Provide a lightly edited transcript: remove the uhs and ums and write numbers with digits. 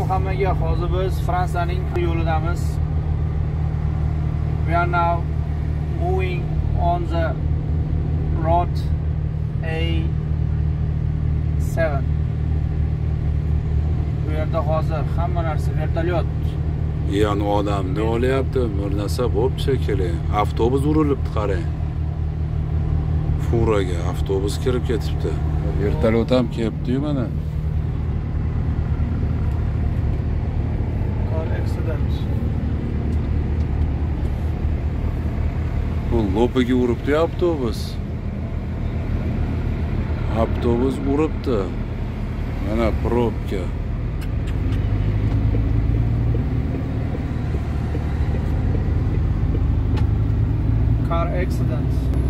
Assalomu hammaga. Hozir biz Fransiyaning yo'lidamiz. We are now moving on the road A7. Bu yerda hozir hamma narsa vertolyot. Yani o odam ne olyapti? Bir narsa bo'pti shekilli. Avtobus urilibdi qarang. Furaga avtobus kirib ketibdi. Vertolyot ham kelibdi-yu mana. Car accident. Bu lopiga uribdi avtobus. Avtobus uribdi. Mana probka. Car accident.